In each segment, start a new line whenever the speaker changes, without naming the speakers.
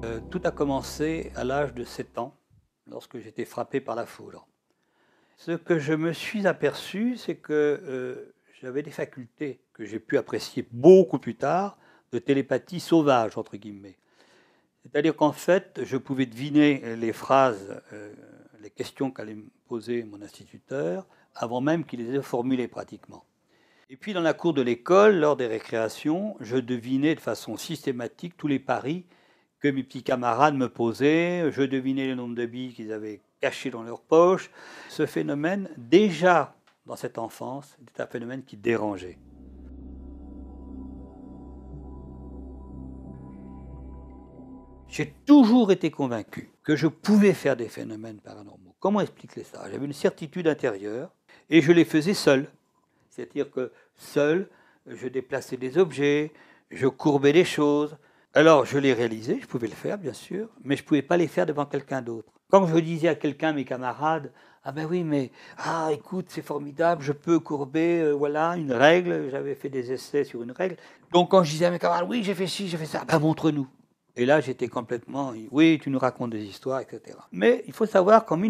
Tout a commencé à l'âge de 7 ans, lorsque j'étais frappé par la foudre. Ce que je me suis aperçu, c'est que j'avais des facultés que j'ai pu apprécier beaucoup plus tard, de télépathie sauvage, entre guillemets. C'est-à-dire qu'en fait, je pouvais deviner les phrases, les questions qu'allait me poser mon instituteur, avant même qu'il les ait formulées pratiquement. Et puis dans la cour de l'école, lors des récréations, je devinais de façon systématique tous les paris que mes petits camarades me posaient, je devinais le nombre de billes qu'ils avaient cachées dans leur poche. Ce phénomène, déjà dans cette enfance, était un phénomène qui dérangeait. J'ai toujours été convaincu que je pouvais faire des phénomènes paranormaux. Comment expliquer ça? J'avais une certitude intérieure et je les faisais seul. C'est-à-dire que seul, je déplaçais des objets, je courbais des choses. Alors je les réalisais, je pouvais le faire bien sûr, mais je ne pouvais pas les faire devant quelqu'un d'autre. Quand je disais à quelqu'un, mes camarades, ah ben oui, mais écoute, c'est formidable, je peux courber, voilà, une règle, j'avais fait des essais sur une règle. Donc quand je disais à mes camarades, oui, j'ai fait ci, j'ai fait ça, ben montre-nous. Et là, j'étais complètement, oui, tu nous racontes des histoires, etc. Mais il faut savoir qu'en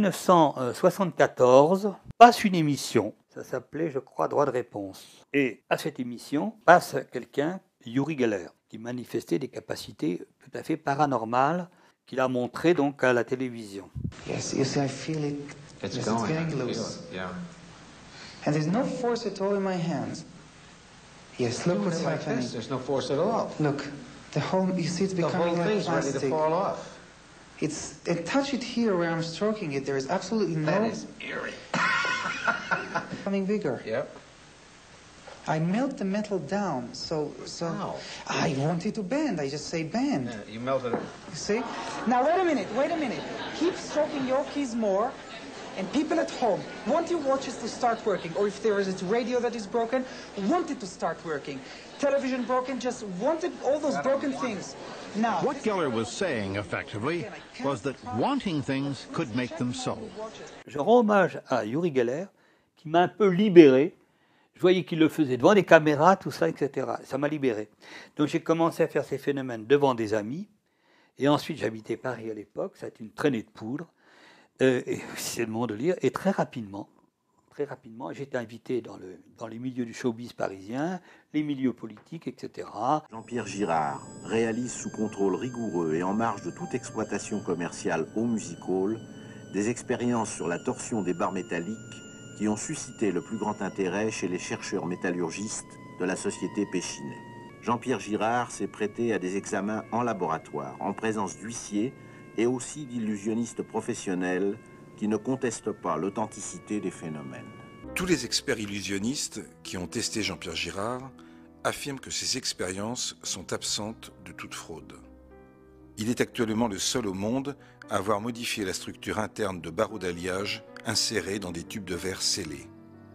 1974, passe une émission, ça s'appelait, je crois, Droit de réponse. Et à cette émission passe quelqu'un, Uri Geller, qui manifestait des capacités tout à fait paranormales qu'il a montrées donc à la télévision.
Yes, you see, I feel it.
It's
Yes,
going.
getting
I feel
loose.
it, yeah.
And there's no force at all in my hands. Yes, look what's
Like
happening.
this, there's no force at all.
Look, the whole, you see, it's
The
becoming
whole
like
thing's ready to
plastic.
fall off.
It's, and touch it here where I'm stroking it. There is absolutely no
That is eerie.
becoming bigger.
Yep.
I melt the metal down, so
How?
I want it to bend. I just say bend.
Yeah, you melted it.
You see? Now wait a minute. Keep stroking your keys more. And people at home, want your watches to start working, or if there is a radio that is broken, want it to start working. Television broken, just wanted all those broken things. Now,
What Geller was saying, effectively, was that wanting things could make them so.
Je rends hommage à Uri Geller, qui m'a un peu libéré. Je voyais qu'il le faisait devant des caméras, tout ça, etc. Ça m'a libéré. Donc j'ai commencé à faire ces phénomènes devant des amis. Et ensuite, j'habitais Paris à l'époque, ça a été une traînée de poudre. Et c'est le moment de lire. Et très rapidement, j'ai été invité dans les milieux du showbiz parisien, les milieux politiques, etc.
Jean-Pierre Girard réalise sous contrôle rigoureux et en marge de toute exploitation commerciale au music hall des expériences sur la torsion des barres métalliques qui ont suscité le plus grand intérêt chez les chercheurs métallurgistes de la société Péchinet. Jean-Pierre Girard s'est prêté à des examens en laboratoire, en présence d'huissiers et aussi d'illusionnistes professionnels qui ne contestent pas l'authenticité des phénomènes.
Tous les experts illusionnistes qui ont testé Jean-Pierre Girard affirment que ces expériences sont absentes de toute fraude. Il est actuellement le seul au monde à avoir modifié la structure interne de barreaux d'alliage insérés dans des tubes de verre scellés.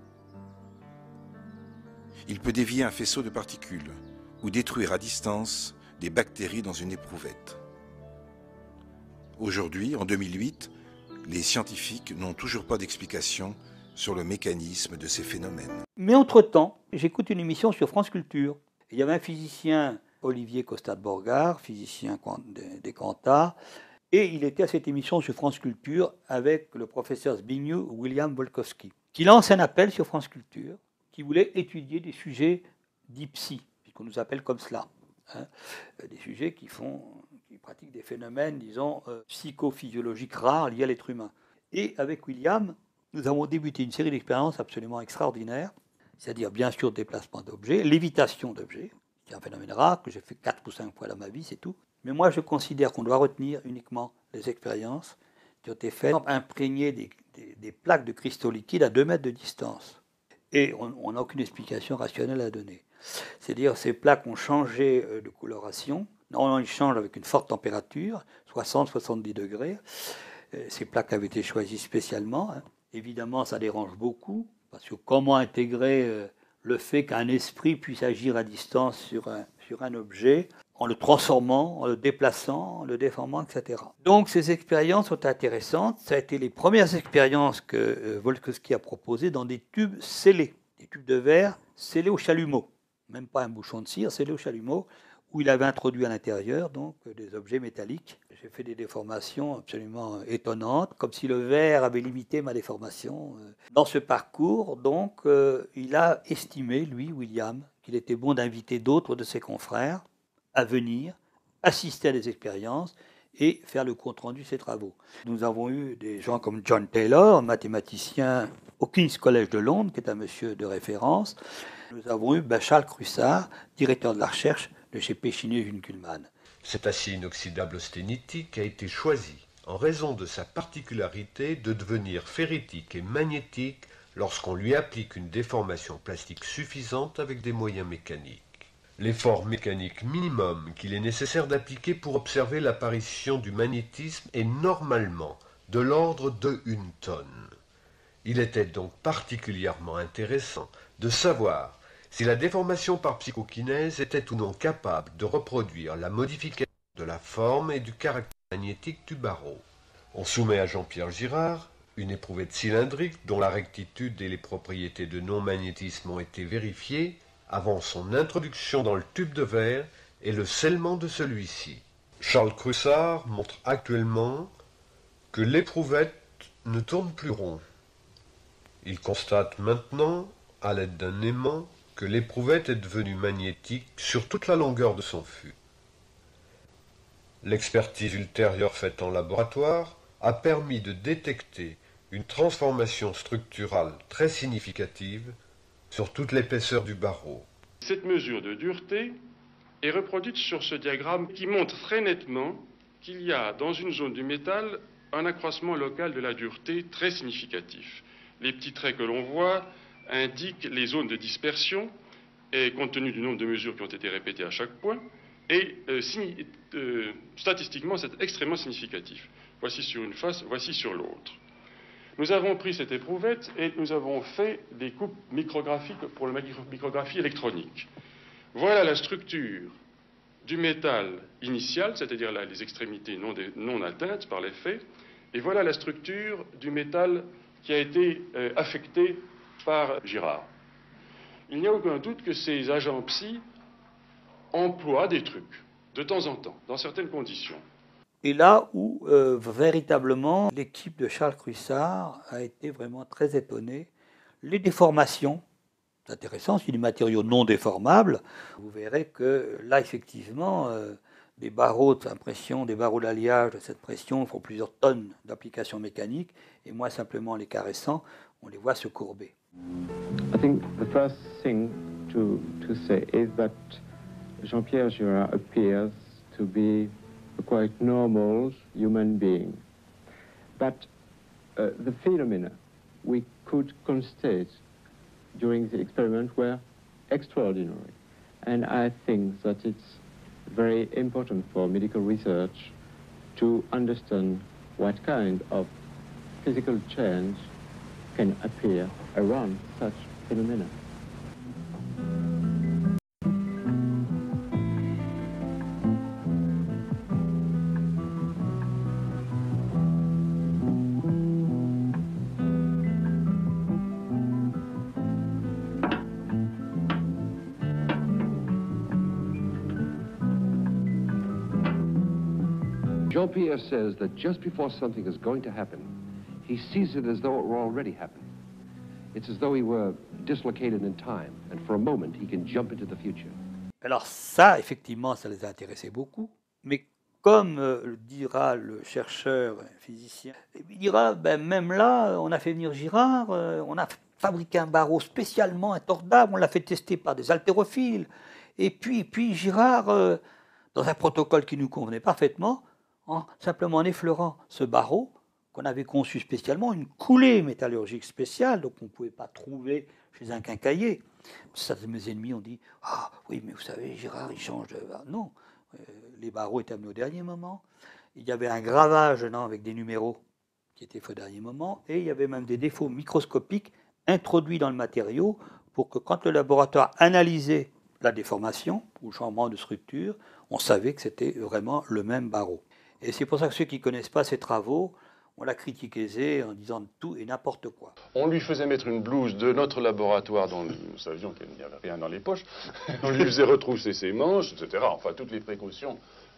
Il peut dévier un faisceau de particules ou détruire à distance des bactéries dans une éprouvette. Aujourd'hui, en 2008, les scientifiques n'ont toujours pas d'explication sur le mécanisme de ces phénomènes.
Mais entre-temps, j'écoute une émission sur France Culture. Il y avait un physicien, Olivier Costade-Borgard, physicien des Cantats, et il était à cette émission sur France Culture avec le professeur Zbigniew William Wolkowski, qui lance un appel sur France Culture, qui voulait étudier des sujets dits psy, puisqu'on nous appelle comme cela, des sujets qui pratiquent des phénomènes, disons, psychophysiologiques rares liés à l'être humain. Et avec William, nous avons débuté une série d'expériences absolument extraordinaires, c'est-à-dire bien sûr déplacement d'objets, lévitation d'objets, c'est un phénomène rare que j'ai fait 4 ou 5 fois dans ma vie, c'est tout. Mais moi, je considère qu'on doit retenir uniquement les expériences qui ont été faites, imprégner des plaques de cristaux liquides à 2 mètres de distance. Et on n'a aucune explication rationnelle à donner. C'est-à-dire ces plaques ont changé de coloration. Normalement, ils changent avec une forte température, 60-70 degrés. Ces plaques avaient été choisies spécialement. Évidemment, ça dérange beaucoup, parce que comment intégrer le fait qu'un esprit puisse agir à distance sur un objet, en le transformant, en le déplaçant, en le déformant, etc. Donc ces expériences sont intéressantes. Ça a été les premières expériences que Wolkowski a proposées dans des tubes scellés, des tubes de verre scellés au chalumeau. Même pas un bouchon de cire, scellés au chalumeau, où il avait introduit à l'intérieur donc des objets métalliques. J'ai fait des déformations absolument étonnantes, comme si le verre avait limité ma déformation. Dans ce parcours, donc, il a estimé, lui, William, qu'il était bon d'inviter d'autres de ses confrères à venir assister à des expériences et faire le compte-rendu de ses travaux. Nous avons eu des gens comme John Taylor, mathématicien au King's College de Londres, qui est un monsieur de référence. Nous avons eu Charles Crussard, directeur de la recherche de chez Pechiney-Junculman.
Cet acier inoxydable austenitique a été choisi en raison de sa particularité de devenir ferritique et magnétique lorsqu'on lui applique une déformation plastique suffisante avec des moyens mécaniques. L'effort mécanique minimum qu'il est nécessaire d'appliquer pour observer l'apparition du magnétisme est normalement de l'ordre de 1 tonne. Il était donc particulièrement intéressant de savoir si la déformation par psychokinèse était ou non capable de reproduire la modification de la forme et du caractère magnétique du barreau. On soumet à Jean-Pierre Girard une éprouvette cylindrique dont la rectitude et les propriétés de non-magnétisme ont été vérifiées avant son introduction dans le tube de verre et le scellement de celui-ci. Charles Crussard montre actuellement que l'éprouvette ne tourne plus rond. Il constate maintenant, à l'aide d'un aimant, que l'éprouvette est devenue magnétique sur toute la longueur de son fût. L'expertise ultérieure faite en laboratoire a permis de détecter une transformation structurale très significative sur toute l'épaisseur du barreau.
Cette mesure de dureté est reproduite sur ce diagramme qui montre très nettement qu'il y a dans une zone du métal un accroissement local de la dureté très significatif. Les petits traits que l'on voit indiquent les zones de dispersion et compte tenu du nombre de mesures qui ont été répétées à chaque point et statistiquement c'est extrêmement significatif. Voici sur une face, voici sur l'autre. Nous avons pris cette éprouvette et nous avons fait des coupes micrographiques pour la micrographie électronique. Voilà la structure du métal initial, c'est-à-dire là, les extrémités non atteintes par l'effet, et voilà la structure du métal qui a été affecté par Girard. Il n'y a aucun doute que ces agents psy emploient des trucs, de temps en temps, dans certaines conditions.
Et là où véritablement l'équipe de Charles Crussard a été vraiment très étonnée, les déformations, c'est intéressant, c'est des matériaux non déformables. Vous verrez que là effectivement, des barreaux d'impression, des barreaux d'alliage de cette pression font plusieurs tonnes d'applications mécaniques, et moi simplement en les caressant, on les voit se courber.
I think the first thing to say is that Jean-Pierre Girard appears to be a quite normal human being. But the phenomena we could constate during the experiment were extraordinary. And I think that it's very important for medical research to understand what kind of physical change can appear around such phenomena.
Jean-Pierre says that just before something is going to happen, he sees it as though it were already happening. It's as though he were dislocated in time, and for a moment he can jump into the future.
Alors ça, effectivement, ça les a intéressés beaucoup, mais comme le dira le chercheur physicien, il dira, même là, on a fait venir Girard, on a fabriqué un barreau spécialement intordable, on l'a fait tester par des haltérophiles, et puis Girard, dans un protocole qui nous convenait parfaitement, simplement en effleurant ce barreau qu'on avait conçu spécialement, une coulée métallurgique spéciale, donc on ne pouvait pas trouver chez un quincaillier. Certains de mes ennemis ont dit « Ah oui, mais vous savez, Girard, il change de... » Non, les barreaux étaient amenés au dernier moment. Il y avait un gravage dedans avec des numéros qui étaient faits au dernier moment, et il y avait même des défauts microscopiques introduits dans le matériau pour que quand le laboratoire analysait la déformation ou le changement de structure, on savait que c'était vraiment le même barreau. Et c'est pour ça que ceux qui ne connaissent pas ces travaux on l'a critiqué en disant tout et n'importe quoi.
On lui faisait mettre une blouse de notre laboratoire dont nous savions qu'il n'y avait rien dans les poches. On lui faisait retrousser ses manches, etc. Enfin, toutes les précautions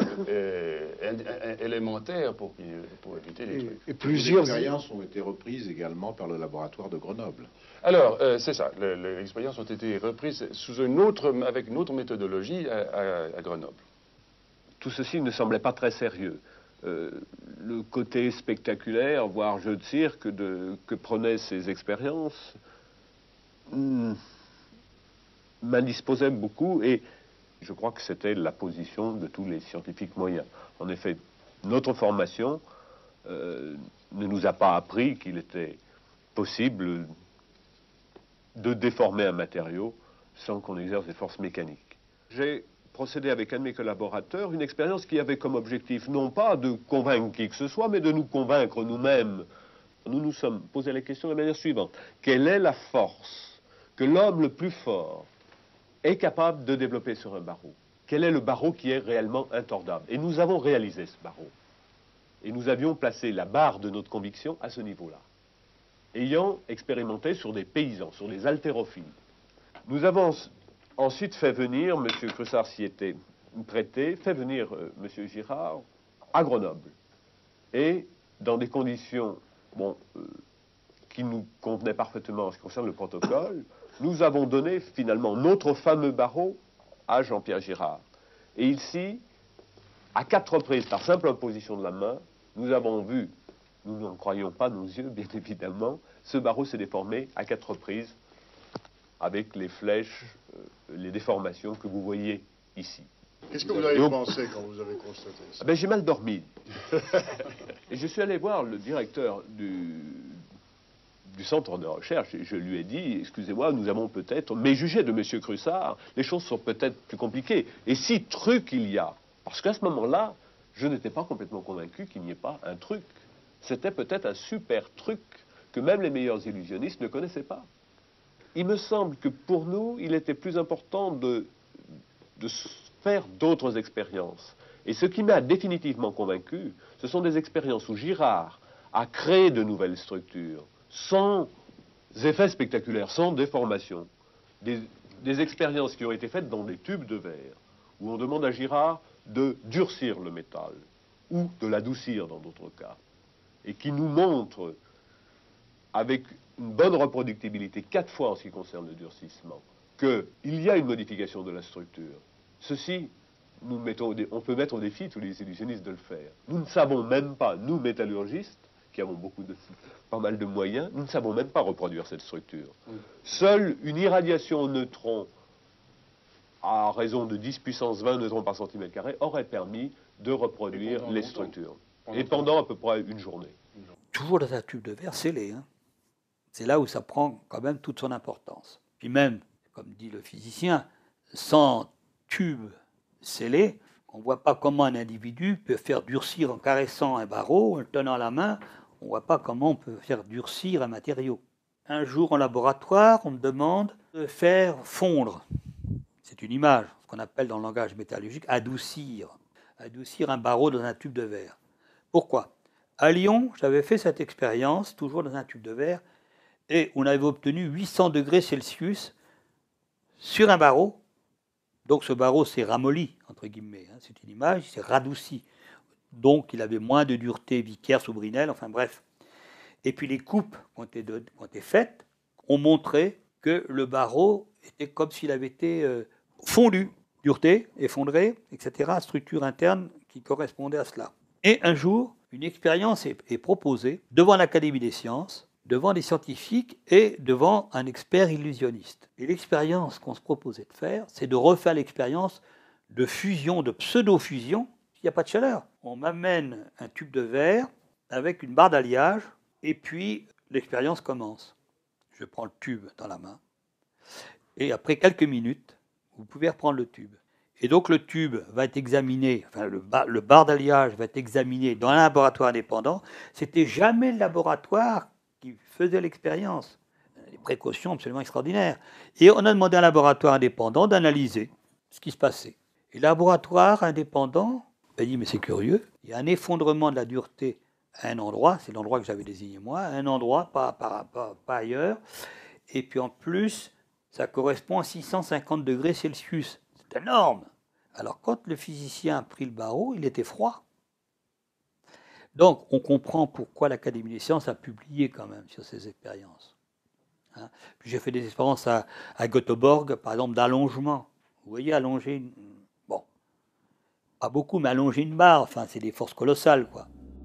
élémentaires pour éviter les trucs.
Et plusieurs expériences ont été reprises également par le laboratoire de Grenoble.
Alors, c'est ça. Les expériences ont été reprises avec une autre méthodologie à Grenoble.
Tout ceci ne semblait pas très sérieux. Le côté spectaculaire, voire jeu de cirque que prenaient ces expériences m'indisposait beaucoup et je crois que c'était la position de tous les scientifiques moyens. En effet, notre formation ne nous a pas appris qu'il était possible de déformer un matériau sans qu'on exerce des forces mécaniques. J'ai procédé avec un de mes collaborateurs une expérience qui avait comme objectif non pas de convaincre qui que ce soit, mais de nous convaincre nous-mêmes. Nous nous sommes posé la question de la manière suivante. Quelle est la force que l'homme le plus fort est capable de développer sur un barreau? Quel est le barreau qui est réellement intordable? Et nous avons réalisé ce barreau. Et nous avions placé la barre de notre conviction à ce niveau-là, ayant expérimenté sur des paysans, sur des haltérophiles. Nous avons ensuite fait venir, M. Crussard s'y était prêté, fait venir M. Girard à Grenoble. Et dans des conditions qui nous convenaient parfaitement en ce qui concerne le protocole, nous avons donné finalement notre fameux barreau à Jean-Pierre Girard. Et ici, à 4 reprises, par simple imposition de la main, nous avons vu, nous n'en croyons pas nos yeux, bien évidemment, ce barreau s'est déformé à 4 reprises avec les flèches, les déformations que vous voyez ici.
Qu'est-ce que vous avez pensé quand vous avez constaté ça?
J'ai mal dormi. Et je suis allé voir le directeur du centre de recherche et je lui ai dit, excusez-moi, nous avons peut-être, mais jugé de M. Crussard, les choses sont peut-être plus compliquées. Et si truc il y a, parce qu'à ce moment-là, je n'étais pas complètement convaincu qu'il n'y ait pas un truc. C'était peut-être un super truc que même les meilleurs illusionnistes ne connaissaient pas. Il me semble que pour nous, il était plus important de faire d'autres expériences. Et ce qui m'a définitivement convaincu, ce sont des expériences où Girard a créé de nouvelles structures, sans effets spectaculaires, sans déformation. Des expériences qui ont été faites dans des tubes de verre, où on demande à Girard de durcir le métal, ou de l'adoucir dans d'autres cas, et qui nous montrent, avec une bonne reproductibilité, 4 fois en ce qui concerne le durcissement, qu'il y a une modification de la structure. Ceci, on peut mettre au défi tous les illusionnistes de le faire. Nous ne savons même pas, nous métallurgistes, qui avons pas mal de moyens, nous ne savons même pas reproduire cette structure. Oui. Seule une irradiation au neutron à raison de 10 puissance 20 neutrons par centimètre carré aurait permis de reproduire les structures. Et pendant à peu près une journée.
Toujours dans un tube de verre scellé. C'est là où ça prend quand même toute son importance. Puis même, comme dit le physicien, sans tube scellé, on ne voit pas comment un individu peut faire durcir en caressant un barreau, en le tenant à la main, on ne voit pas comment on peut faire durcir un matériau. Un jour en laboratoire, on me demande de faire fondre. C'est une image, ce qu'on appelle dans le langage métallurgique adoucir. Adoucir un barreau dans un tube de verre. Pourquoi? À Lyon, j'avais fait cette expérience, toujours dans un tube de verre, et on avait obtenu 800 degrés Celsius sur un barreau. Donc ce barreau s'est ramolli, entre guillemets, c'est une image, il s'est radouci. Donc il avait moins de dureté Vickers ou Brinell, enfin bref. Et puis les coupes qui ont été faites ont montré que le barreau était comme s'il avait été fondu, dureté, effondré, etc., structure interne qui correspondait à cela. Et un jour, une expérience est proposée devant l'Académie des sciences, devant des scientifiques et devant un expert illusionniste. Et l'expérience qu'on se proposait de faire, c'est de refaire l'expérience de fusion, de pseudo-fusion. Il n'y a pas de chaleur. On m'amène un tube de verre avec une barre d'alliage et puis l'expérience commence. Je prends le tube dans la main et après quelques minutes, vous pouvez reprendre le tube. Et donc le tube va être examiné, enfin le bar d'alliage va être examiné dans un laboratoire indépendant. C'était jamais le laboratoire qui faisait l'expérience. Des précautions absolument extraordinaires. Et on a demandé à un laboratoire indépendant d'analyser ce qui se passait. Et le laboratoire indépendant a dit, mais c'est curieux, il y a un effondrement de la dureté à un endroit, c'est l'endroit que j'avais désigné moi, à un endroit, pas ailleurs. Et puis en plus, ça correspond à 650 degrés Celsius. C'est énorme. Alors quand le physicien a pris le barreau, il était froid. Donc on comprend pourquoi l'Académie des sciences a publié quand même sur ces expériences. Hein. Puis j'ai fait des expériences à Göteborg, par exemple, d'allongement. Vous voyez, allonger une... Bon, pas beaucoup, mais allonger une barre, enfin, c'est des forces colossales, quoi.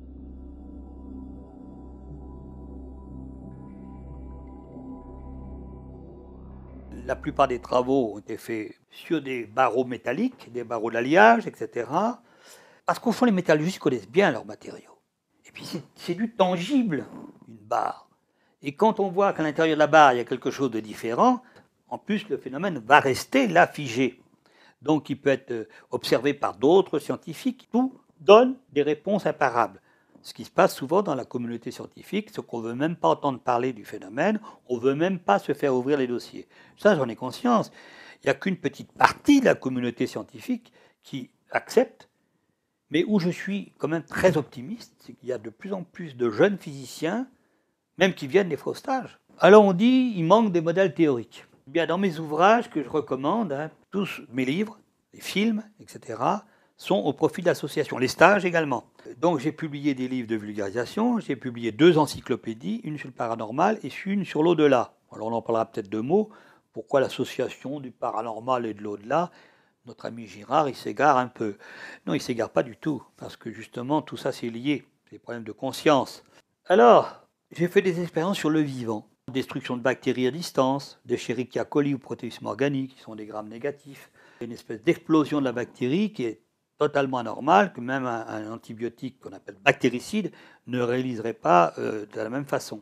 La plupart des travaux ont été faits sur des barreaux métalliques, des barreaux d'alliage, etc. Parce qu'au fond, les métallurgistes connaissent bien leurs matériaux. Et puis, c'est du tangible, une barre. Et quand on voit qu'à l'intérieur de la barre, il y a quelque chose de différent, en plus, le phénomène va rester là figé. Donc, il peut être observé par d'autres scientifiques. Tout donne des réponses imparables. Ce qui se passe souvent dans la communauté scientifique, c'est qu'on ne veut même pas entendre parler du phénomène, on ne veut même pas se faire ouvrir les dossiers. Ça, j'en ai conscience. Il n'y a qu'une petite partie de la communauté scientifique qui accepte, mais où je suis quand même très optimiste, c'est qu'il y a de plus en plus de jeunes physiciens, même qui viennent des faux stages. Alors on dit il manque des modèles théoriques. Bien, dans mes ouvrages que je recommande, hein, tous mes livres, les films, etc., sont au profit de l'association, les stages également. Donc j'ai publié des livres de vulgarisation, j'ai publié 2 encyclopédies, une sur le paranormal et une sur l'au-delà. Alors on en parlera peut-être 2 mots. Pourquoi l'association du paranormal et de l'au-delà? Notre ami Girard, il s'égare un peu. Non, il ne s'égare pas du tout, parce que justement tout ça c'est lié, c'est des problèmes de conscience. Alors, j'ai fait des expériences sur le vivant. Destruction de bactéries à distance, d'Escherichia coli ou protéisme organique, qui sont des grammes négatifs. Une espèce d'explosion de la bactérie qui est totalement anormal, que même un antibiotique qu'on appelle bactéricide ne réaliserait pas de la même façon.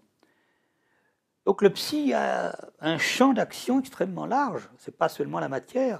Donc le psy a un champ d'action extrêmement large, ce n'est pas seulement la matière.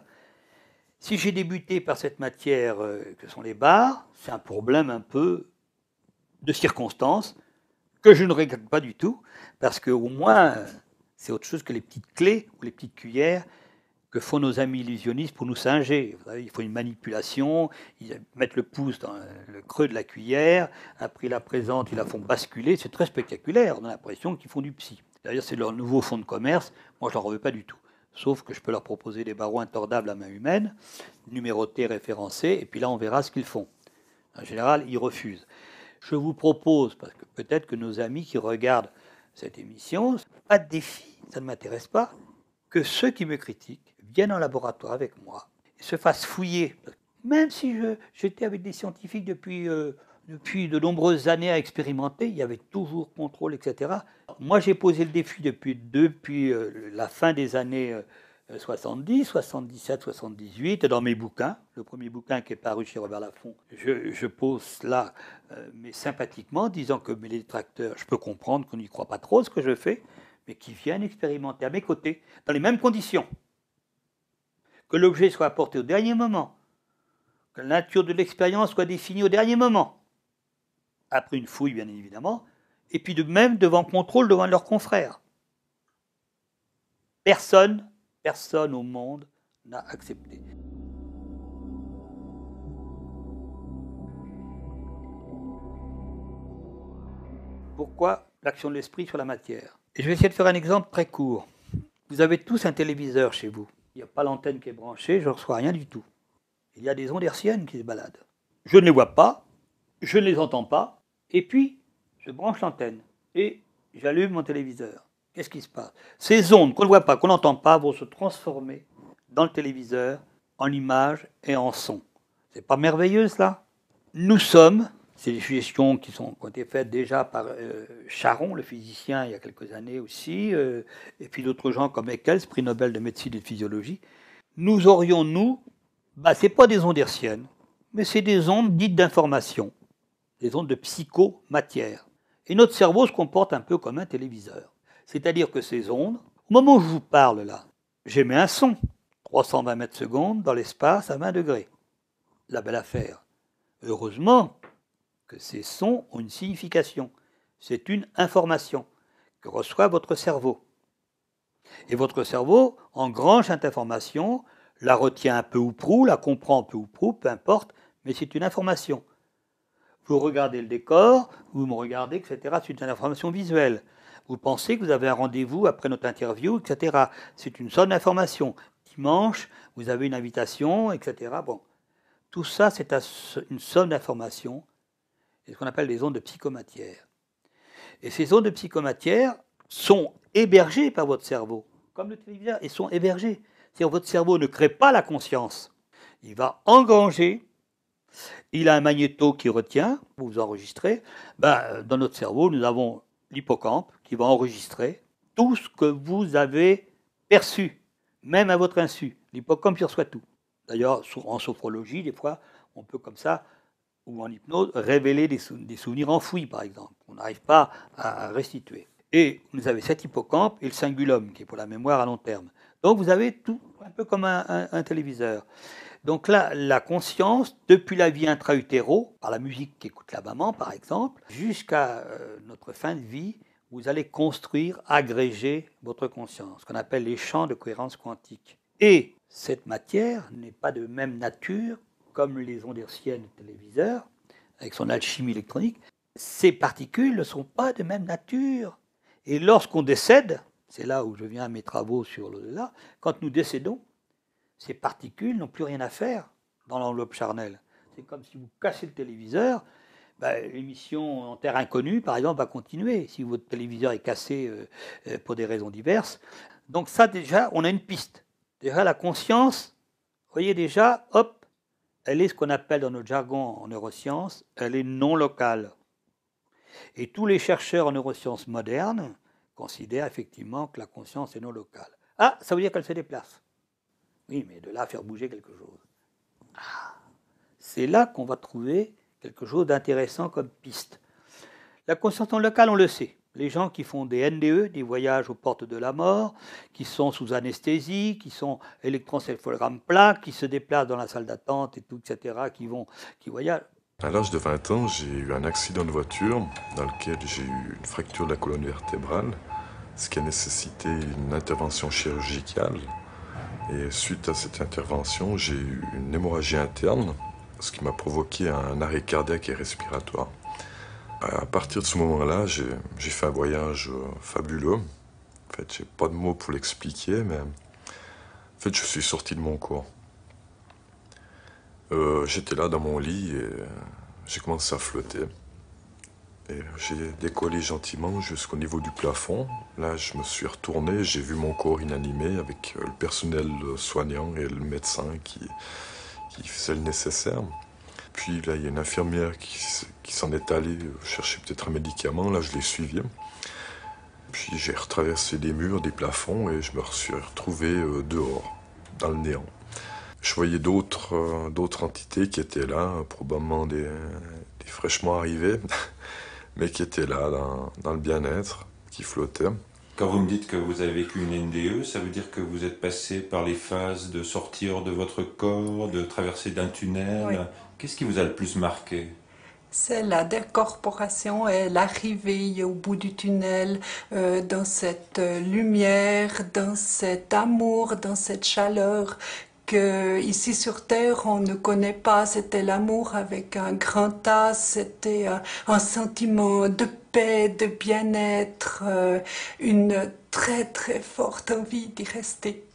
Si j'ai débuté par cette matière que sont les barres, c'est un problème un peu de circonstance que je ne regrette pas du tout, parce qu'au moins c'est autre chose que les petites clés ou les petites cuillères que font nos amis illusionnistes pour nous singer. Vous savez, il faut une manipulation, ils mettent le pouce dans le creux de la cuillère, après ils la présentent, ils la font basculer, c'est très spectaculaire, on a l'impression qu'ils font du psy. D'ailleurs, c'est leur nouveau fonds de commerce, moi je ne leur veux pas du tout. Sauf que je peux leur proposer des barreaux intordables à main humaine, numérotés, référencés, et puis là on verra ce qu'ils font. En général, ils refusent. Je vous propose, parce que peut-être que nos amis qui regardent cette émission, pas de défi, ça ne m'intéresse pas, que ceux qui me critiquent viennent en laboratoire avec moi et se fassent fouiller. Même si j'étais avec des scientifiques depuis de nombreuses années à expérimenter, il y avait toujours contrôle, etc. Moi, j'ai posé le défi depuis la fin des années 70, 77, 78, dans mes bouquins. Le premier bouquin qui est paru chez Robert Laffont, je pose là, mais sympathiquement, disant que mes détracteurs, je peux comprendre qu'on n'y croit pas trop ce que je fais, mais qui viennent expérimenter à mes côtés, dans les mêmes conditions. Que l'objet soit apporté au dernier moment, que la nature de l'expérience soit définie au dernier moment, après une fouille bien évidemment, et puis de même devant contrôle devant leurs confrères. Personne au monde n'a accepté. Pourquoi l'action de l'esprit sur la matière? Et je vais essayer de faire un exemple très court. Vous avez tous un téléviseur chez vous. Il n'y a pas l'antenne qui est branchée, je ne reçois rien du tout. Il y a des ondes hertziennes qui se baladent. Je ne les vois pas, je ne les entends pas, et puis je branche l'antenne et j'allume mon téléviseur. Qu'est-ce qui se passe? Ces ondes qu'on ne voit pas, qu'on n'entend pas, vont se transformer dans le téléviseur en images et en sons. C'est pas merveilleux cela? Nous sommes, c'est des suggestions qui ont été faites déjà par Charon, le physicien, il y a quelques années aussi, et puis d'autres gens comme Eccles, prix Nobel de médecine et de physiologie. Nous aurions, ce n'est pas des ondes hertziennes, mais c'est des ondes dites d'information, des ondes de psychomatière. Et notre cerveau se comporte un peu comme un téléviseur. C'est-à-dire que ces ondes, au moment où je vous parle là, j'émets un son, 320 mètres secondes dans l'espace à 20 degrés. La belle affaire. Heureusement que ces sons ont une signification. C'est une information que reçoit votre cerveau. Et votre cerveau engrange cette information, la retient un peu ou prou, la comprend un peu ou prou, peu importe, mais c'est une information. Vous regardez le décor, vous me regardez, etc. C'est une information visuelle. Vous pensez que vous avez un rendez-vous après notre interview, etc. C'est une somme d'information. Dimanche, vous avez une invitation, etc. Bon. Tout ça, c'est une somme d'informations, c'est ce qu'on appelle des ondes de psychomatière. Et ces ondes de psychomatière sont hébergées par votre cerveau. Comme le téléviseur, ils sont hébergés. C'est-à-dire que votre cerveau ne crée pas la conscience. Il va engranger, il a un magnéto qui retient, vous enregistrez. Dans notre cerveau, nous avons l'hippocampe qui va enregistrer tout ce que vous avez perçu, même à votre insu. L'hippocampe y reçoit tout. D'ailleurs, en sophrologie, des fois, on peut comme ça, ou en hypnose, révéler des souvenirs enfouis, par exemple. On n'arrive pas à restituer. Et vous avez cet hippocampe et le cingulum, qui est pour la mémoire à long terme. Donc vous avez tout, un peu comme un téléviseur. Donc là, la conscience, depuis la vie intra-utéro, par la musique qu'écoute la maman, par exemple, jusqu'à notre fin de vie, vous allez construire, agréger votre conscience, ce qu'on appelle les champs de cohérence quantique. Et cette matière n'est pas de même nature comme les ondes hertziennes du téléviseur, avec son alchimie électronique. Ces particules ne sont pas de même nature. Et lorsqu'on décède, c'est là où je viens à mes travaux sur l'au-delà, quand nous décédons, ces particules n'ont plus rien à faire dans l'enveloppe charnelle. C'est comme si vous cassez le téléviseur, l'émission En Terre Inconnue, par exemple, va continuer, si votre téléviseur est cassé pour des raisons diverses. Donc ça, déjà, on a une piste. Déjà, la conscience, vous voyez déjà, hop, elle est ce qu'on appelle dans notre jargon en neurosciences, elle est non locale. Et tous les chercheurs en neurosciences modernes considèrent effectivement que la conscience est non locale. Ah, ça veut dire qu'elle se déplace. Oui, mais de là à faire bouger quelque chose. Ah, c'est là qu'on va trouver quelque chose d'intéressant comme piste. La conscience non locale, on le sait. Les gens qui font des NDE, des voyages aux portes de la mort, qui sont sous anesthésie, qui sont électroencéphalogramme plat, qui se déplacent dans la salle d'attente et tout, etc., qui voyagent.
À l'âge de 20 ans, j'ai eu un accident de voiture dans lequel j'ai eu une fracture de la colonne vertébrale, ce qui a nécessité une intervention chirurgicale. Et suite à cette intervention, j'ai eu une hémorragie interne, ce qui m'a provoqué un arrêt cardiaque et respiratoire. À partir de ce moment-là, j'ai fait un voyage fabuleux. En fait, j'ai pas de mots pour l'expliquer, mais en fait, je suis sorti de mon corps. J'étais là dans mon lit et j'ai commencé à flotter. Et j'ai décollé gentiment jusqu'au niveau du plafond. Là, je me suis retourné, j'ai vu mon corps inanimé avec le personnel soignant et le médecin qui faisait le nécessaire. Puis là, il y a une infirmière qui s'en est allée chercher peut-être un médicament. Là, je l'ai suivi. Puis j'ai retraversé des murs, des plafonds et je me suis retrouvé dehors, dans le néant. Je voyais d'autres entités qui étaient là, probablement des fraîchement arrivés, mais qui étaient là, dans le bien-être, qui flottaient.
Quand vous me dites que vous avez vécu une NDE, ça veut dire que vous êtes passé par les phases de sortir de votre corps, de traverser d'un tunnel. Oui. Qu'est-ce qui vous a le plus marqué ?
C'est la décorporation et l'arrivée au bout du tunnel, dans cette lumière, dans cet amour, dans cette chaleur que ici sur Terre on ne connaît pas. C'était l'amour avec un grand A, c'était un sentiment de paix, de bien-être, une très très forte envie d'y rester.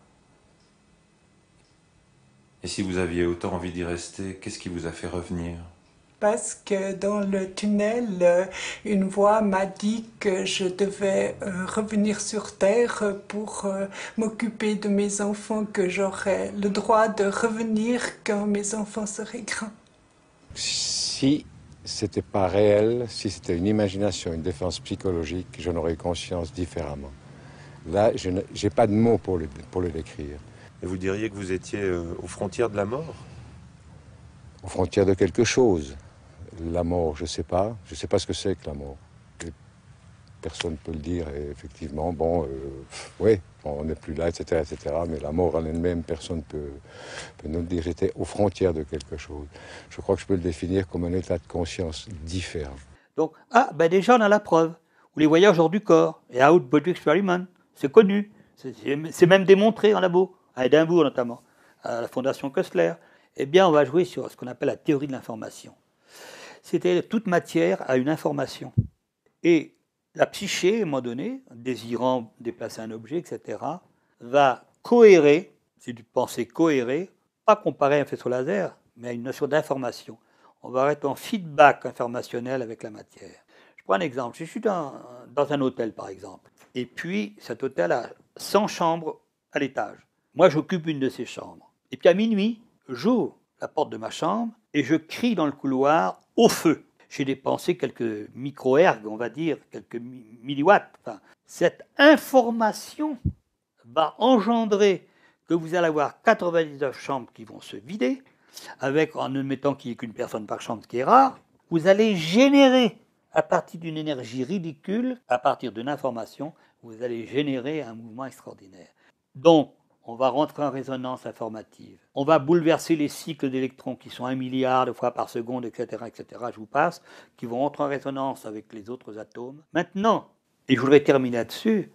Et si vous aviez autant envie d'y rester, qu'est-ce qui vous a fait revenir ?
Parce que dans le tunnel, une voix m'a dit que je devais revenir sur Terre pour m'occuper de mes enfants, que j'aurais le droit de revenir quand mes enfants seraient grands.
Si c'était pas réel, si c'était une imagination, une défense psychologique, j'en aurais conscience différemment. Là, je n'ai pas de mots pour le décrire.
Et vous diriez que vous étiez aux frontières de la mort ?
Aux frontières de quelque chose. La mort, je ne sais pas ce que c'est que la mort. Personne ne peut le dire, et effectivement, oui, on n'est plus là, etc., etc., mais la mort en elle-même, personne ne peut nous le dire. J'étais aux frontières de quelque chose. Je crois que je peux le définir comme un état de conscience différent.
Donc, déjà on a la preuve. Ou les voyages hors du corps, et out-body experiment, c'est connu, c'est même démontré en labo, à Édimbourg notamment, à la Fondation Kessler. Eh bien, on va jouer sur ce qu'on appelle la théorie de l'information. c'était toute matière a une information. Et la psyché, à un moment donné, désirant déplacer un objet, etc., va cohérer, c'est du penser cohéré, pas comparé à un faisceau laser, mais à une notion d'information. On va être en feedback informationnel avec la matière. Je prends un exemple. Je suis dans un hôtel, par exemple. Et puis, cet hôtel a 100 chambres à l'étage. Moi, j'occupe une de ces chambres. Et puis, à minuit, j'ouvre la porte de ma chambre et je crie dans le couloir « au feu ». J'ai dépensé quelques micro-ergs, on va dire, quelques milliwatts. Enfin, cette information va engendrer que vous allez avoir 99 chambres qui vont se vider, avec, en admettant qu'il n'y ait qu'une personne par chambre, ce qui est rare. Vous allez générer, à partir d'une énergie ridicule, à partir d'une information, vous allez générer un mouvement extraordinaire. Donc, on va rentrer en résonance informative. On va bouleverser les cycles d'électrons qui sont 1 milliard de fois par seconde, etc., je vous passe, qui vont rentrer en résonance avec les autres atomes. Maintenant, et je voudrais terminer là-dessus,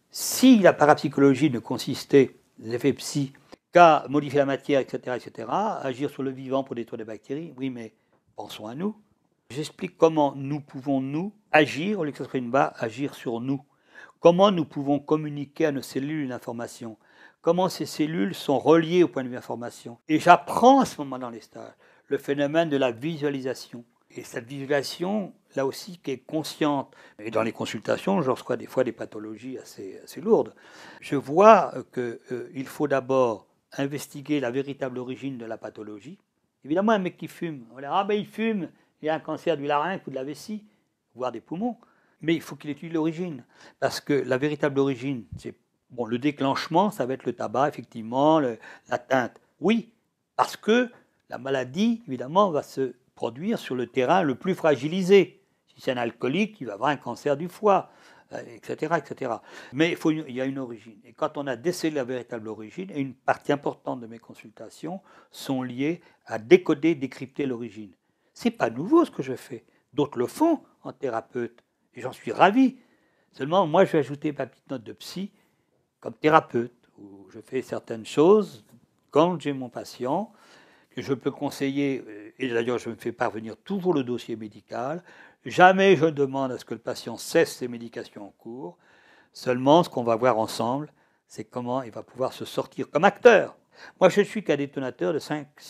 si la parapsychologie ne consistait, les effets psy, qu'à modifier la matière, etc., agir sur le vivant pour détruire les bactéries, oui, mais pensons à nous. J'explique comment nous pouvons, nous, agir, au lieu que ce soit une barre, agir sur nous. Comment nous pouvons communiquer à nos cellules une information. Comment ces cellules sont reliées au point de vue information. Et j'apprends à ce moment dans les stages le phénomène de la visualisation. Et cette visualisation, là aussi, qui est consciente. Et dans les consultations, je reçois des fois des pathologies assez lourdes. Je vois qu'il faut d'abord investiguer la véritable origine de la pathologie. Évidemment, un mec qui fume, on va dire, ah ben il fume, il a un cancer du larynx ou de la vessie, voire des poumons. Mais il faut qu'il étudie l'origine. Parce que la véritable origine, c'est bon, le déclenchement, ça va être le tabac, effectivement, l'atteinte. Oui, parce que la maladie, évidemment, va se produire sur le terrain le plus fragilisé. Si c'est un alcoolique, il va avoir un cancer du foie, etc., etc. Mais il y a une origine. Et quand on a décelé la véritable origine, et une partie importante de mes consultations sont liées à décoder, décrypter l'origine. Ce n'est pas nouveau ce que je fais. D'autres le font en thérapeute. Et j'en suis ravi. Seulement, moi, je vais ajouter ma petite note de psy comme thérapeute, où je fais certaines choses quand j'ai mon patient, que je peux conseiller, et d'ailleurs je me fais parvenir toujours le dossier médical. Jamais je demande à ce que le patient cesse ses médications en cours. Seulement, ce qu'on va voir ensemble, c'est comment il va pouvoir se sortir comme acteur. Moi, je ne suis qu'un détonateur de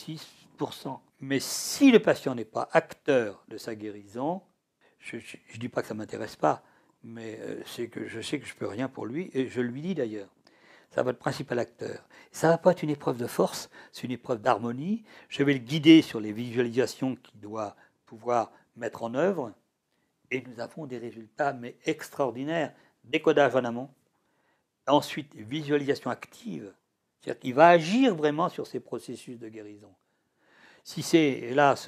5-6%. Mais si le patient n'est pas acteur de sa guérison, je ne dis pas que ça ne m'intéresse pas, mais c'est que je sais que je ne peux rien pour lui, et je lui dis d'ailleurs. Ça va être le principal acteur. Ça ne va pas être une épreuve de force, c'est une épreuve d'harmonie. Je vais le guider sur les visualisations qu'il doit pouvoir mettre en œuvre, et nous avons des résultats mais extraordinaires. Décodage en amont, ensuite visualisation active, c'est-à-dire qu'il va agir vraiment sur ces processus de guérison. Si c'est, hélas,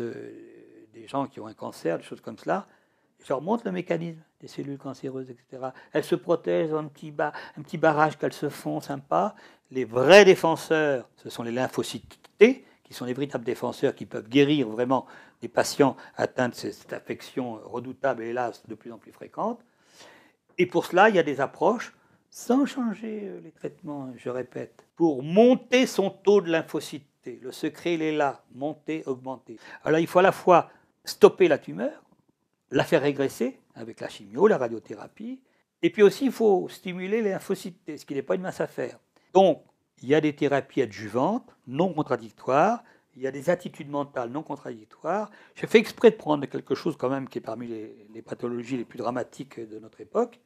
des gens qui ont un cancer, des choses comme cela, je leur montre le mécanisme des cellules cancéreuses, etc. Elles se protègent dans un petit barrage qu'elles se font sympa. Les vrais défenseurs, ce sont les lymphocytes T, qui sont les véritables défenseurs qui peuvent guérir vraiment des patients atteints de cette affection redoutable et hélas de plus en plus fréquente. Et pour cela, il y a des approches, sans changer les traitements, je répète, pour monter son taux de lymphocyte T. Le secret, il est là, monter, augmenter. Alors il faut à la fois stopper la tumeur, la faire régresser avec la chimio, la radiothérapie, et puis aussi il faut stimuler les lymphocytes T, ce qui n'est pas une mince affaire. Donc, il y a des thérapies adjuvantes, non contradictoires, il y a des attitudes mentales non contradictoires. Je fais exprès de prendre quelque chose quand même qui est parmi les pathologies les plus dramatiques de notre époque,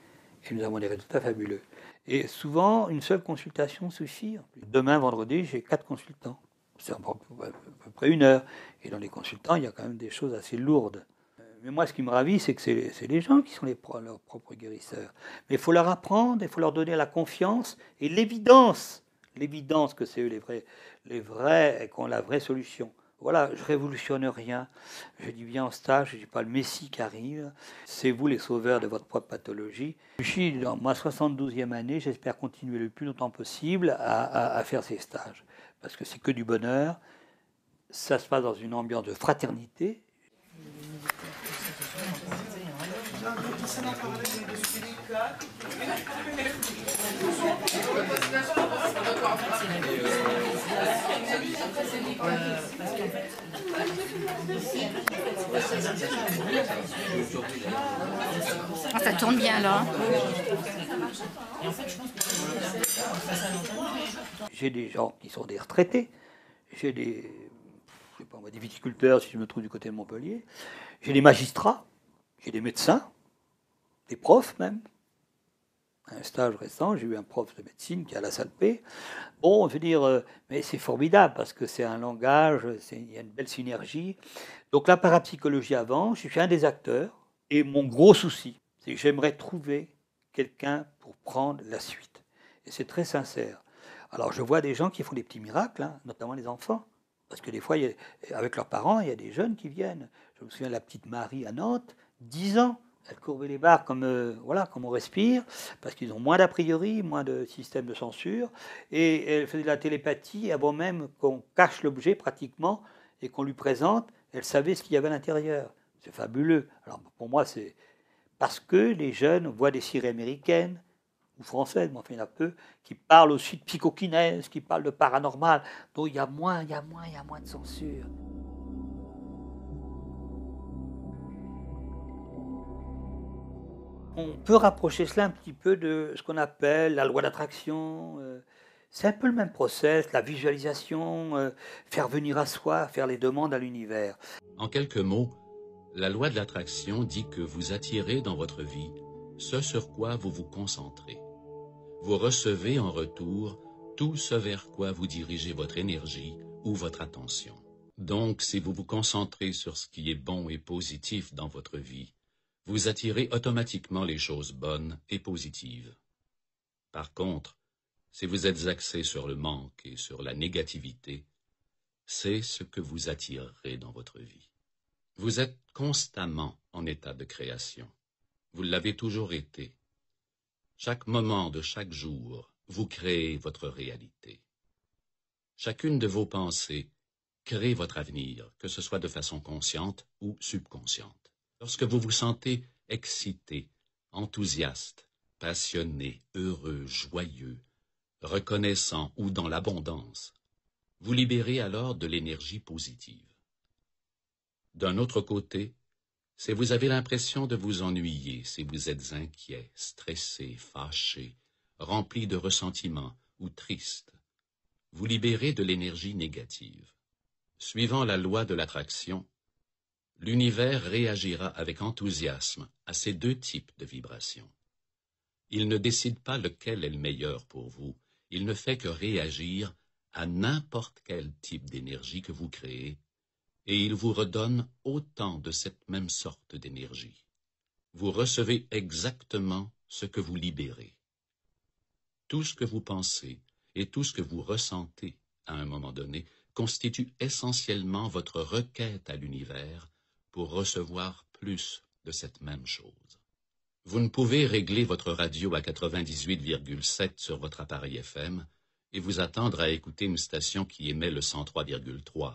et nous avons des résultats fabuleux. Et souvent, une seule consultation suffit. Demain, vendredi, j'ai 4 consultants. C'est à peu près 1 heure. Et dans les consultants, il y a quand même des choses assez lourdes. Mais moi, ce qui me ravit, c'est que c'est les gens qui sont leurs propres guérisseurs. Mais il faut leur apprendre, il faut leur donner la confiance et l'évidence que c'est eux les vrais et qu'on a la vraie solution. Voilà, je ne révolutionne rien. Je dis bien en stage, je ne dis pas le Messie qui arrive. C'est vous les sauveurs de votre propre pathologie. Je suis dans ma 72e année, j'espère continuer le plus longtemps possible à faire ces stages. Parce que c'est que du bonheur. Ça se passe dans une ambiance de fraternité.
Ah, ça tourne bien là.
J'ai des gens qui sont des retraités, j'ai des, je sais pas, des viticulteurs si je me trouve du côté de Montpellier, j'ai des magistrats, j'ai des médecins, des profs même. Un stage récent, j'ai eu un prof de médecine qui est à la Salpé. Bon, je veux dire, mais c'est formidable parce que c'est un langage, il y a une belle synergie. Donc la parapsychologie avance, je suis un des acteurs. Et mon gros souci, c'est que j'aimerais trouver quelqu'un pour prendre la suite. Et c'est très sincère. Alors je vois des gens qui font des petits miracles, hein, notamment les enfants. Parce que des fois, avec leurs parents, il y a des jeunes qui viennent. Je me souviens de la petite Marie à Nantes, 10 ans. Elle courbait les barres comme, voilà, comme on respire, parce qu'ils ont moins d'a priori, moins de système de censure. Et elle faisait de la télépathie avant même qu'on cache l'objet pratiquement et qu'on lui présente. Elle savait ce qu'il y avait à l'intérieur. C'est fabuleux. Alors pour moi, c'est parce que les jeunes voient des séries américaines ou françaises, mais enfin il y en a peu, qui parlent aussi de psychokinèse, qui parlent de paranormal. Donc il y a moins de censure. On peut rapprocher cela un petit peu de ce qu'on appelle la loi d'attraction. C'est un peu le même process, la visualisation, faire venir à soi, faire les demandes à l'univers.
En quelques mots, la loi de l'attraction dit que vous attirez dans votre vie ce sur quoi vous vous concentrez. Vous recevez en retour tout ce vers quoi vous dirigez votre énergie ou votre attention. Donc, si vous vous concentrez sur ce qui est bon et positif dans votre vie, vous attirez automatiquement les choses bonnes et positives. Par contre, si vous êtes axé sur le manque et sur la négativité, c'est ce que vous attirerez dans votre vie. Vous êtes constamment en état de création. Vous l'avez toujours été. Chaque moment de chaque jour, vous créez votre réalité. Chacune de vos pensées crée votre avenir, que ce soit de façon consciente ou subconsciente. Lorsque vous vous sentez excité, enthousiaste, passionné, heureux, joyeux, reconnaissant ou dans l'abondance, vous libérez alors de l'énergie positive. D'un autre côté, si vous avez l'impression de vous ennuyer, si vous êtes inquiet, stressé, fâché, rempli de ressentiment ou triste, vous libérez de l'énergie négative. Suivant la loi de l'attraction, l'univers réagira avec enthousiasme à ces deux types de vibrations. Il ne décide pas lequel est le meilleur pour vous, il ne fait que réagir à n'importe quel type d'énergie que vous créez, et il vous redonne autant de cette même sorte d'énergie. Vous recevez exactement ce que vous libérez. Tout ce que vous pensez et tout ce que vous ressentez à un moment donné constitue essentiellement votre requête à l'univers pour recevoir plus de cette même chose. Vous ne pouvez régler votre radio à 98,7 sur votre appareil FM et vous attendre à écouter une station qui émet le 103,3.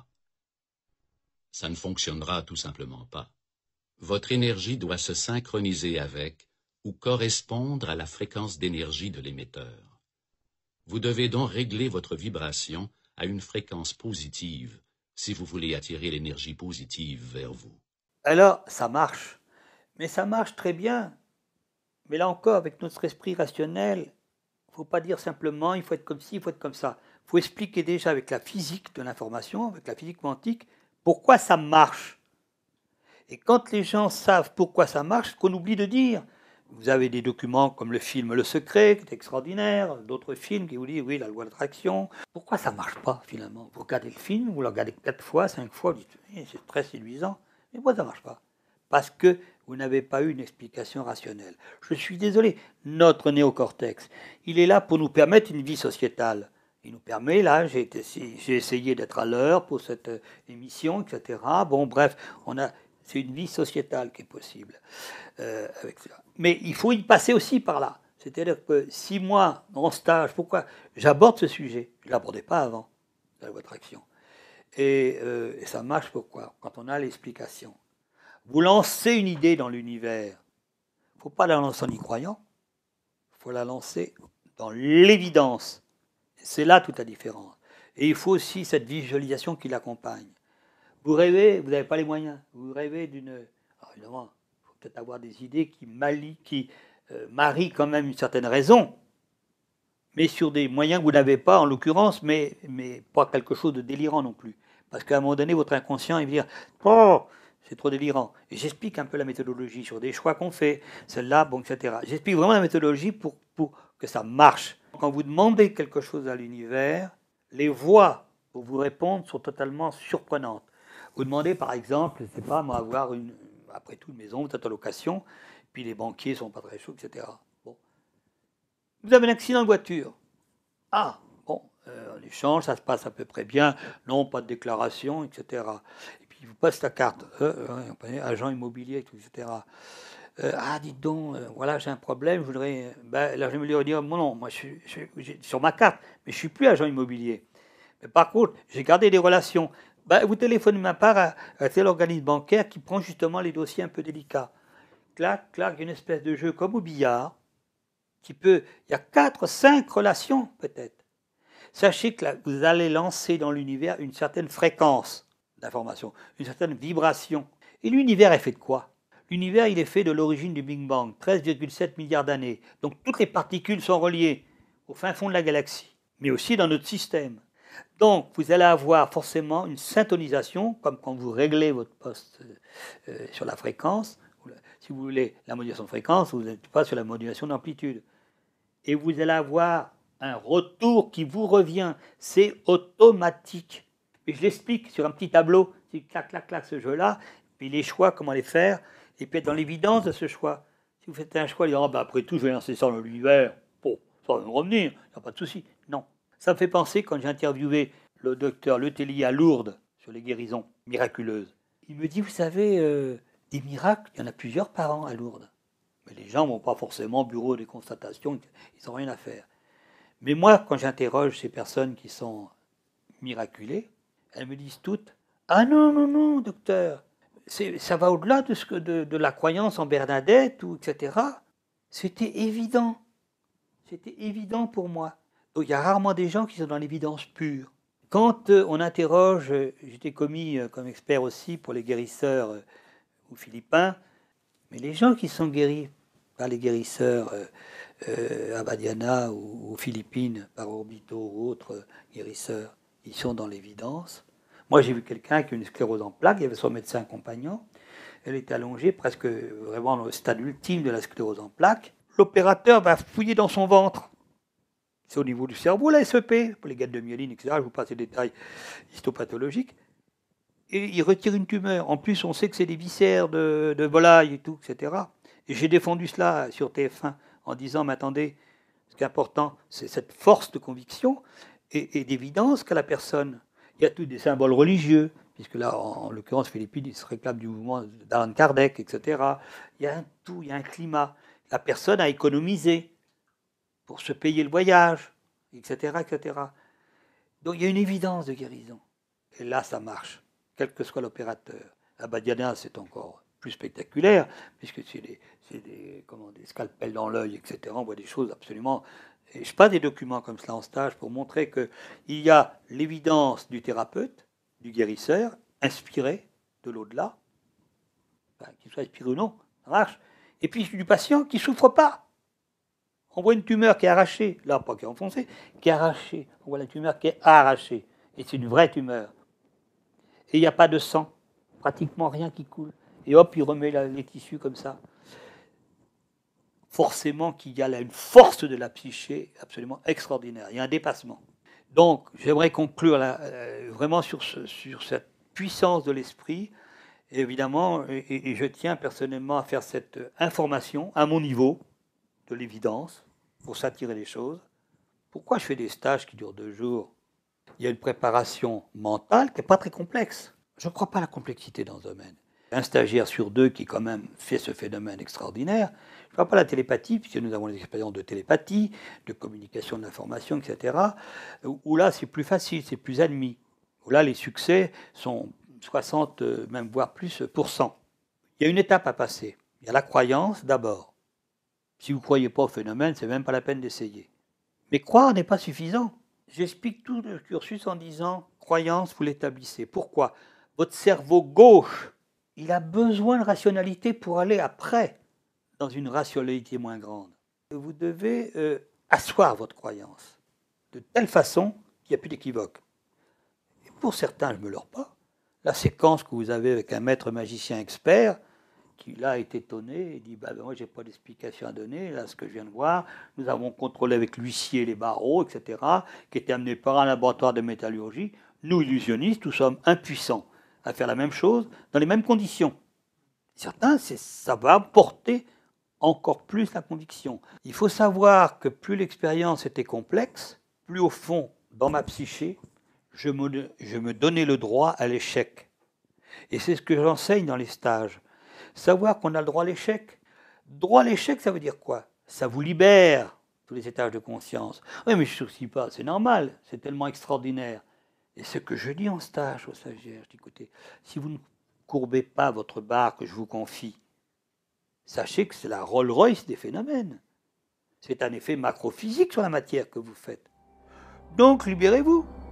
Ça ne fonctionnera tout simplement pas. Votre énergie doit se synchroniser avec ou correspondre à la fréquence d'énergie de l'émetteur. Vous devez donc régler votre vibration à une fréquence positive si vous voulez attirer l'énergie positive vers vous.
Alors, ça marche. Mais ça marche très bien. Mais là encore, avec notre esprit rationnel, il ne faut pas dire simplement il faut être comme ci, il faut être comme ça. Il faut expliquer déjà avec la physique de l'information, avec la physique quantique, pourquoi ça marche. Et quand les gens savent pourquoi ça marche, ce qu'on oublie de dire, vous avez des documents comme le film Le Secret, qui est extraordinaire, d'autres films qui vous disent, oui, la loi d'attraction. Pourquoi ça ne marche pas, finalement? Vous regardez le film, vous le regardez 4 fois, 5 fois, vous dites, oui, c'est très séduisant. Mais pourquoi ça ne marche pas? Parce que vous n'avez pas eu une explication rationnelle. Je suis désolé, notre néocortex, il est là pour nous permettre une vie sociétale. Il nous permet, là, j'ai essayé d'être à l'heure pour cette émission, etc. Bon, bref, c'est une vie sociétale qui est possible avec ça. Mais il faut y passer aussi par là. C'est-à-dire que si moi, en stage, pourquoi j'aborde ce sujet? Je ne l'abordais pas avant, la loi d'attraction. Et ça marche pourquoi? Quand on a l'explication. Vous lancez une idée dans l'univers. faut pas la lancer en y croyant, il faut la lancer dans l'évidence. C'est là toute la différence. Et il faut aussi cette visualisation qui l'accompagne. Vous rêvez, vous n'avez pas les moyens, vous rêvez d'une... Alors évidemment, il faut peut-être avoir des idées qui marient quand même une certaine raison, mais sur des moyens que vous n'avez pas en l'occurrence, mais pas quelque chose de délirant non plus. Parce qu'à un moment donné, votre inconscient, il va dire « Oh, c'est trop délirant ». Et j'explique un peu la méthodologie sur des choix qu'on fait, celle-là, bon, etc. J'explique vraiment la méthodologie pour que ça marche. Quand vous demandez quelque chose à l'univers, les voies pour vous répondre sont totalement surprenantes. Vous demandez par exemple, je ne sais pas, moi, avoir après tout une maison, vous êtes en location, puis les banquiers ne sont pas très chauds, etc. Bon. Vous avez un accident de voiture. Ah, bon, l'échange, ça se passe à peu près bien. Non, pas de déclaration, etc. Et puis, il vous passe la carte. Agent immobilier, etc. Ah, dites donc, voilà, j'ai un problème, je voudrais... l'agent immobilier dire, non, moi, je suis sur ma carte, mais je ne suis plus agent immobilier. Mais par contre, j'ai gardé des relations. Vous téléphonez ma part à tel organisme bancaire qui prend justement les dossiers un peu délicats. Clac, clac, une espèce de jeu comme au billard, il y a 4, 5 relations peut-être. Sachez que là, vous allez lancer dans l'univers une certaine fréquence d'information, une certaine vibration. Et l'univers est fait de quoi? L'univers, il est fait de l'origine du Big Bang, 13,7 milliards d'années. Donc toutes les particules sont reliées au fin fond de la galaxie, mais aussi dans notre système. Donc vous allez avoir forcément une syntonisation, comme quand vous réglez votre poste sur la fréquence. Si vous voulez la modulation de fréquence, vous n'êtes pas sur la modulation d'amplitude. Et vous allez avoir un retour qui vous revient. C'est automatique. Et je l'explique sur un petit tableau. C'est clac, clac, clac, ce jeu-là. Puis les choix, comment les faire. Et puis être dans l'évidence de ce choix. Si vous faites un choix, vous dites, après tout, je vais lancer ça dans l'univers. Bon, ça va me revenir. Il n'y a pas de souci. Non. Ça me fait penser quand j'ai interviewé le docteur Letellier à Lourdes sur les guérisons miraculeuses. Il me dit, vous savez... des miracles, il y en a plusieurs par an à Lourdes. Mais les gens ne vont pas forcément au bureau des constatations, ils n'ont rien à faire. Mais moi, quand j'interroge ces personnes qui sont miraculées, elles me disent toutes « Ah non, non, non, docteur, ça va au-delà de la croyance en Bernadette, ou etc. » C'était évident. C'était évident pour moi. Donc, il y a rarement des gens qui sont dans l'évidence pure. Quand on interroge, j'étais commis comme expert aussi pour les guérisseurs aux Philippins, mais les gens qui sont guéris par les guérisseurs à Badiana ou aux Philippines, par Orbito ou autres guérisseurs, ils sont dans l'évidence. Moi, j'ai vu quelqu'un qui a une sclérose en plaques, il y avait son médecin compagnon, elle était allongée presque vraiment dans le stade ultime de la sclérose en plaques. L'opérateur va fouiller dans son ventre. C'est au niveau du cerveau, la SEP, pour les galettes de myéline, etc. Je vous passe les détails histopathologiques. Et il retire une tumeur. En plus, on sait que c'est des viscères de volaille et tout, etc. Et j'ai défendu cela sur TF1 en disant, mais attendez, ce qui est important, c'est cette force de conviction et d'évidence qu'a la personne. Il y a tous des symboles religieux, puisque là, en l'occurrence, Philippine, il se réclame du mouvement d'Alan Kardec, etc. Il y a un tout, il y a un climat. La personne a économisé pour se payer le voyage, etc., etc. Donc il y a une évidence de guérison. Et là, ça marche, quel que soit l'opérateur. À Badiana, c'est encore plus spectaculaire, puisque c'est des scalpels dans l'œil, etc. On voit des choses absolument... Et je passe des documents comme cela en stage pour montrer qu'il y a l'évidence du thérapeute, du guérisseur, inspiré de l'au-delà, enfin, qu'il soit inspiré ou non, ça marche. Et puis du patient qui ne souffre pas. On voit une tumeur qui est arrachée, là, pas qui est enfoncée, qui est arrachée. On voit la tumeur qui est arrachée. Et c'est une vraie tumeur. Et il n'y a pas de sang, pratiquement rien qui coule. Et hop, il remet les tissus comme ça. Forcément qu'il y a là une force de la psyché absolument extraordinaire. Il y a un dépassement. Donc, j'aimerais conclure là, vraiment sur cette puissance de l'esprit. Et évidemment, et je tiens personnellement à faire cette information à mon niveau de l'évidence pour s'attirer les choses. Pourquoi je fais des stages qui durent 2 jours? Il y a une préparation mentale qui n'est pas très complexe. Je ne crois pas à la complexité dans ce domaine. Un stagiaire sur 2 qui quand même fait ce phénomène extraordinaire. Je ne crois pas à la télépathie, puisque nous avons des expériences de télépathie, de communication de l'information, etc. Où là, c'est plus facile, c'est plus admis. Où là, les succès sont 60, même voire plus %. Il y a une étape à passer. Il y a la croyance d'abord. Si vous ne croyez pas au phénomène, c'est même pas la peine d'essayer. Mais croire n'est pas suffisant. J'explique tout le cursus en disant, croyance, vous l'établissez. Pourquoi? Votre cerveau gauche, il a besoin de rationalité pour aller après, dans une rationalité moins grande. Vous devez asseoir votre croyance, de telle façon qu'il n'y a plus d'équivoque. Et pour certains, je ne me leurre pas, la séquence que vous avez avec un maître magicien expert, qui là est étonné et dit moi j'ai pas d'explication à donner, là ce que je viens de voir, nous avons contrôlé avec l'huissier les barreaux, etc., qui étaient amenés par un laboratoire de métallurgie. Nous, illusionnistes, nous sommes impuissants à faire la même chose dans les mêmes conditions. Certains, ça va porter encore plus la conviction. Il faut savoir que plus l'expérience était complexe, plus au fond, dans ma psyché, je me donnais le droit à l'échec. Et c'est ce que j'enseigne dans les stages. Savoir qu'on a le droit à l'échec. Droit à l'échec, ça veut dire quoi? Ça vous libère, tous les étages de conscience. Oui, mais je ne soucie pas, c'est normal, c'est tellement extraordinaire. Et ce que je dis en stage aux stagiaires, je dis, écoutez, si vous ne courbez pas votre barre que je vous confie, sachez que c'est la Rolls-Royce des phénomènes. C'est un effet macrophysique sur la matière que vous faites. Donc, libérez-vous.